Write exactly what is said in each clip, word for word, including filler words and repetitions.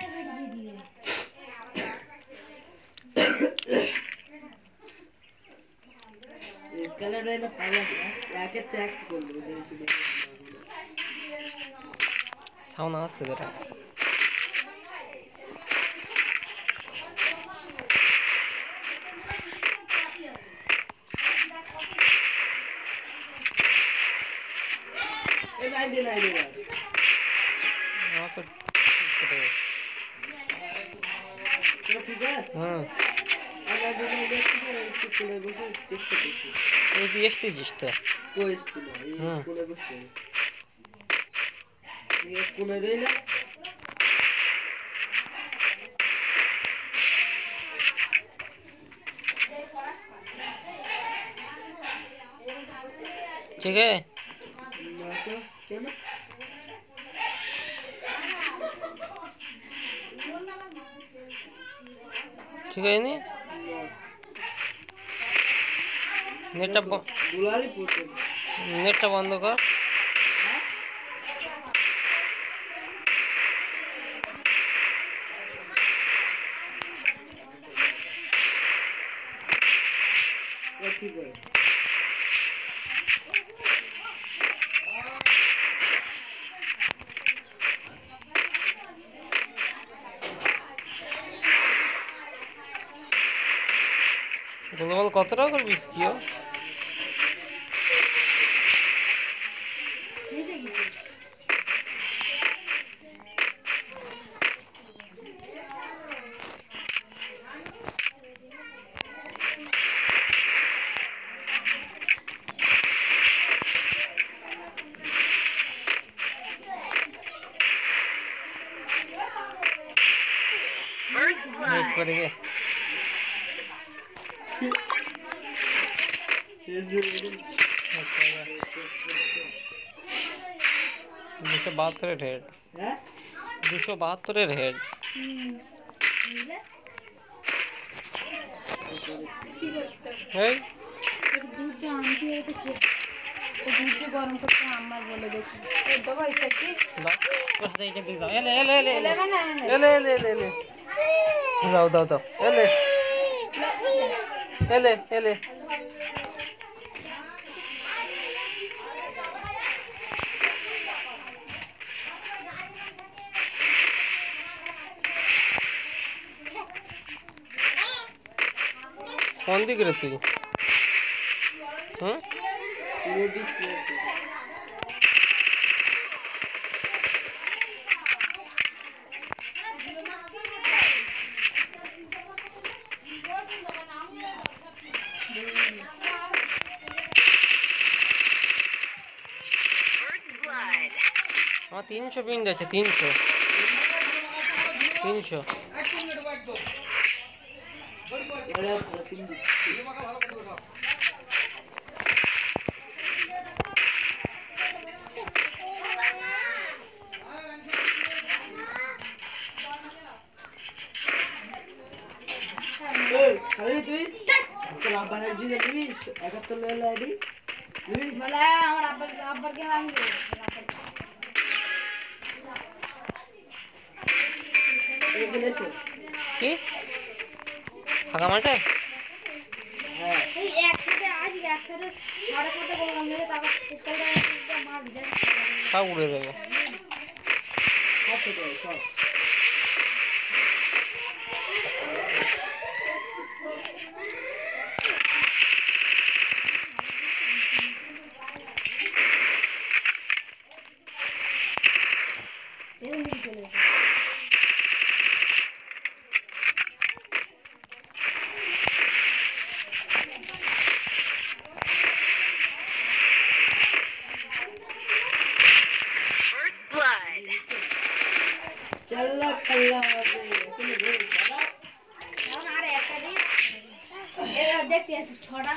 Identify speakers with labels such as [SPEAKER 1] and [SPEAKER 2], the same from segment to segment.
[SPEAKER 1] Sound আসছে যেটা हाँ ये ಎಷ್ಟು ಇಷ್ಟ हाँ ठीक है ठीक है नहीं नेट नेट बंद कर गोलमाल कत टाका कर बिस्कियो
[SPEAKER 2] First blood.
[SPEAKER 1] करेंगे দুশো বাহাত্তরের হেড দুশো বাহাত্তরের হেড এই
[SPEAKER 3] গরম করতে আম্মা বলে দেখি দেবো এটা কি
[SPEAKER 1] এলে এলে এলে এলে এলে এলে এলে এলে দাও দাও দাও এলে এলে এলে कौन दिख रही थी हाँ हाँ तीन सौ पिन जाए तीन सौ तीन सौ কি ফাঁকা মাঠে সব উড়ে যাবে
[SPEAKER 3] छोड़ा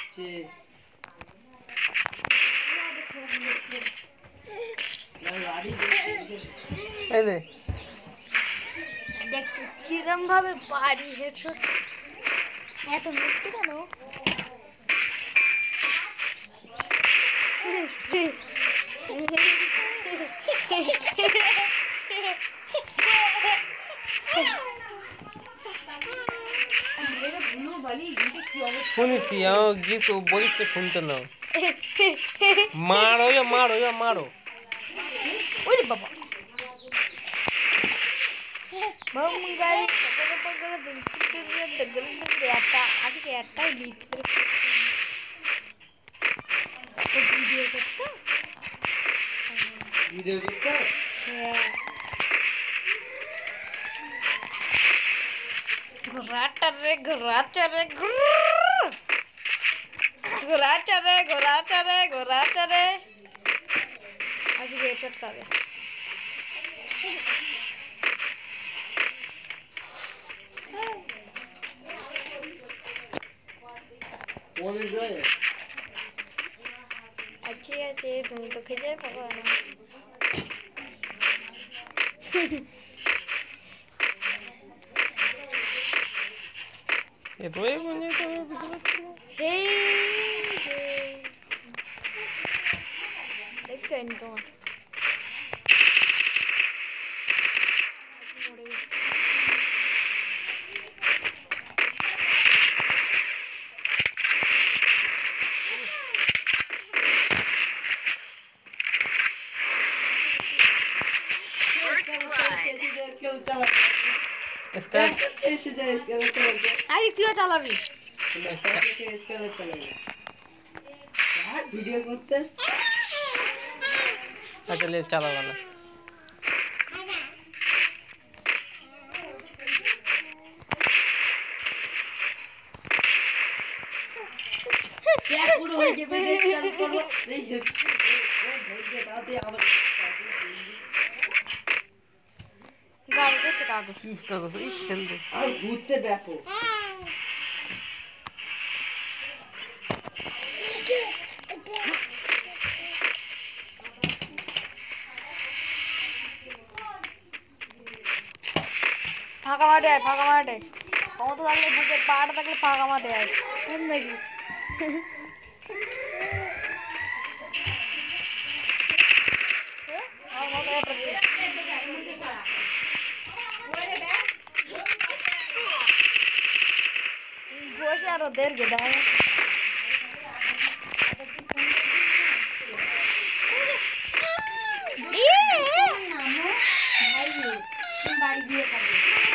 [SPEAKER 1] এই দে
[SPEAKER 3] দেখ কিরম ভাবে পারি হেডশট এত মিষ্টি কেন
[SPEAKER 1] শুনেছি আমার গীত বলিস তো শুনতে নাও মারো মারো মারো
[SPEAKER 3] ওরে বাবা Banggai, pagkakapagkala din. Dagdag-dagdag Ati kaya tayo dito. Video ko to.
[SPEAKER 1] Video ko?
[SPEAKER 3] Yeah. Gurata re, gurata re, grrrr. Gurata re, gurata re, gurata re. Ati kaya chatka re. अच्छी अच्छी तुम तो खिजे भगवान
[SPEAKER 1] ये तो एक बने तो
[SPEAKER 3] हे देखते हैं इनको
[SPEAKER 1] इसका
[SPEAKER 3] अरे क्यों चला भी
[SPEAKER 1] वीडियो करते अच्छा ले चला वाला
[SPEAKER 3] क्या पूरा हो गया वीडियो चालू करो नहीं है भाई के आते अब गाड़ी को चका दो
[SPEAKER 1] इसका तो इस खेल दे
[SPEAKER 3] और घूमते बैठो फाका माटे आए फाका माटे कौन तो लगले बुके पाड़ तक फाका माटे आए कौन नहीं Aro der geda hai ye namo bhai tum bari diye kabe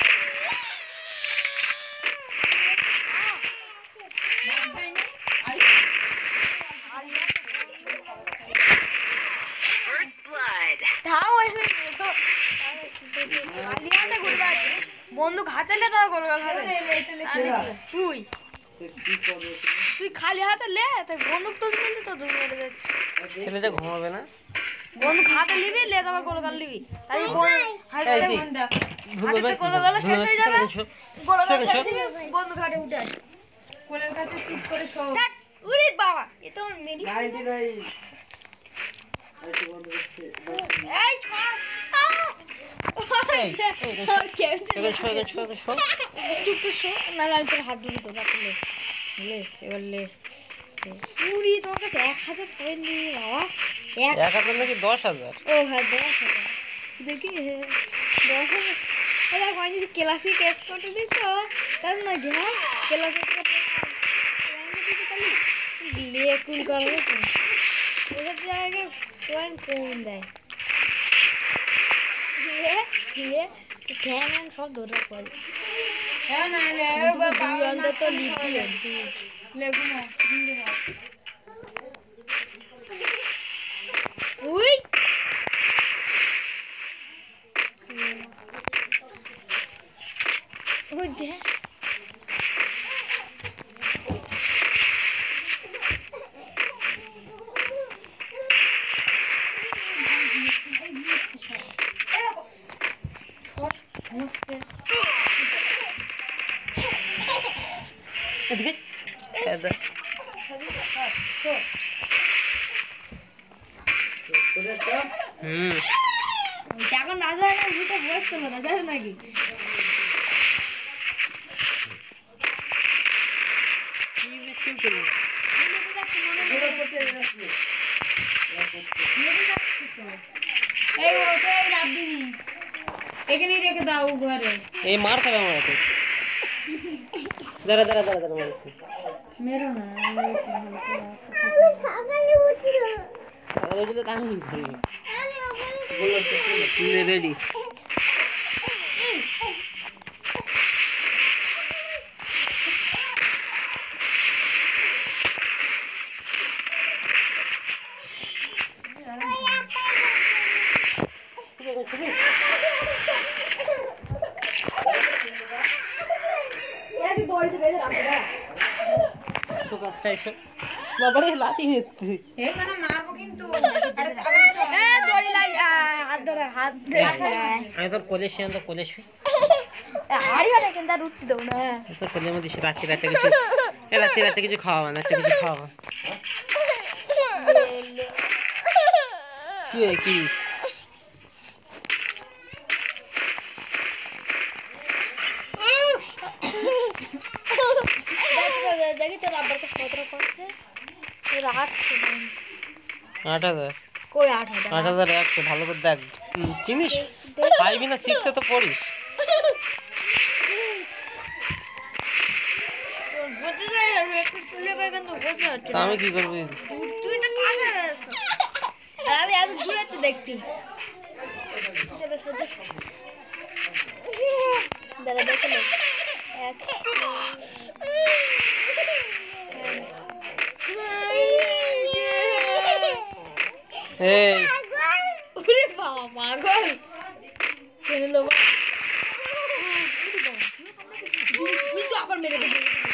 [SPEAKER 2] First blood.
[SPEAKER 3] thao esme to aliya te gulba বন্দুক হাতে লে দাও গোল গোল হবে তুই তুই খালি হাতে লে তাই বন্দুক তো দিলি তো তুমি মেরে যাচ্ছে
[SPEAKER 1] ছেলেটা ঘুমাবে না
[SPEAKER 3] বন্দুক হাতে নিবি লে দাও গোল গোল নিবি তাই হাতে বন্দুক হাতে গোল গোল শেষ হয়ে যাবে গোল গোল করে দিবি বন্দুক হাতে উঠে আসে কোলের কাছে চুপ করে শো উরে বাবা এ তো মেরি
[SPEAKER 1] নাইনটি নাইন
[SPEAKER 3] এই ছাড় और कैसे
[SPEAKER 1] छोड़ छोड़ छोड़
[SPEAKER 3] चुप शो ना लाल पर हाथ दूर तो बात ले ले एबार ले पूरी তোমার কাছে এক হাজার পয়েন্ট দিয়ে বাবা এক
[SPEAKER 1] এক হাজার নাকি দশ হাজার
[SPEAKER 3] ও হ্যাঁ দশ হাজার দেখি দশ হাজার এরা কোন যদি ক্লাসিক এক্সপোর্ট দিতো তার না গিয়া ক্লাসিক লে কুল করবে তো ওদের জায়গায় পয়েন্ট কম দেয় ये कैन सब दूर पड़ है ना ले बाबा अंदर तो लीपी है ले घुमा हिंदी बात उई वो दे
[SPEAKER 1] এদিকে এদা হুম
[SPEAKER 3] এখন না যায় না দুটো বসতে না জানেন নাকি এই ওটাই রাত দিনি এখানেই রেখে দাও ঘরে
[SPEAKER 1] এই মার খাবে আমার হাতে দাঁড়া দাঁড়া দাঁড়া দাঁড়া মারছি
[SPEAKER 3] মেরো না
[SPEAKER 1] সকালে উঠলো সকালে উঠলে কাম কি করবি বলো রেডি তো কাজটা এসো বাবারে লাঠি নিতে
[SPEAKER 3] এ মানে মারবো কিন্তু এ দড়ি লাই হাত ধরে হাত ধরে
[SPEAKER 1] আমি তোর কোলে শুয়ে তো কোলে শুয়ে
[SPEAKER 3] হাড়ি হলে কিন্তু রুটি দেবো না
[SPEAKER 1] তো কোলের মধ্যে রাত্রি রাতে কিছু এ রাত্রি রাতে কিছু খাওয়া না একটা কিছু খাওয়া কি কি
[SPEAKER 3] দেখি তোর আব্বার তো সতেরো করছে তোর আট
[SPEAKER 1] আট হাজার
[SPEAKER 3] কই আট হাজার
[SPEAKER 1] আট হাজার একশো ভালো করে দেখ চিনিস ফাইভে না সিক্সে তো পড়িস আমি কি করবো
[SPEAKER 3] তুই তো পাগল আর আমি এত দূরে তো দেখতি দাঁড়া দেখে নে এক
[SPEAKER 1] এই
[SPEAKER 3] ওরে বাবা পাগল কেন লো তুই তো আবার মেরে দিবি